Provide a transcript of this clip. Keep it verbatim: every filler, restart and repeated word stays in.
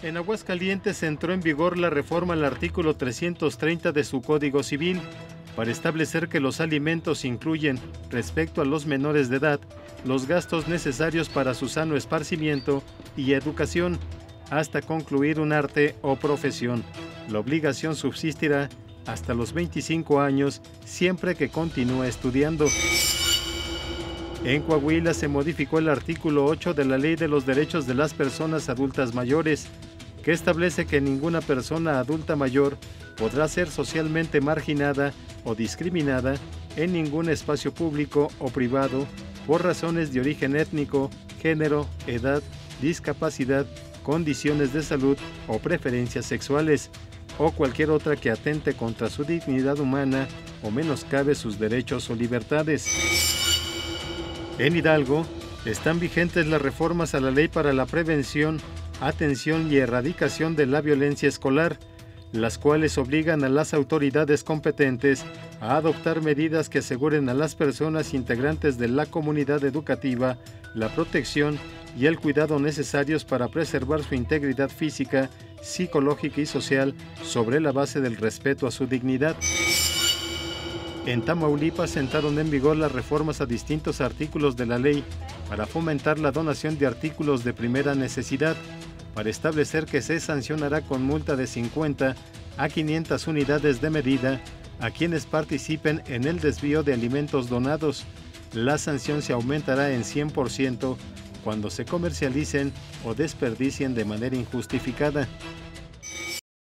En Aguascalientes entró en vigor la reforma al artículo trescientos treinta de su Código Civil para establecer que los alimentos incluyen, respecto a los menores de edad, los gastos necesarios para su sano esparcimiento y educación, hasta concluir un arte o profesión. La obligación subsistirá hasta los veinticinco años, siempre que continúe estudiando. En Coahuila se modificó el artículo ocho de la Ley de los Derechos de las Personas Adultas Mayores, que establece que ninguna persona adulta mayor podrá ser socialmente marginada o discriminada en ningún espacio público o privado por razones de origen étnico, género, edad, discapacidad, condiciones de salud o preferencias sexuales, o cualquier otra que atente contra su dignidad humana o menoscabe sus derechos o libertades. En Hidalgo están vigentes las reformas a la Ley para la Prevención, Atención y Erradicación de la Violencia Escolar, las cuales obligan a las autoridades competentes a adoptar medidas que aseguren a las personas integrantes de la comunidad educativa la protección y el cuidado necesarios para preservar su integridad física, psicológica y social sobre la base del respeto a su dignidad. En Tamaulipas entraron en vigor las reformas a distintos artículos de la ley para fomentar la donación de artículos de primera necesidad, para establecer que se sancionará con multa de cincuenta a quinientas unidades de medida a quienes participen en el desvío de alimentos donados. La sanción se aumentará en cien por ciento cuando se comercialicen o desperdicien de manera injustificada.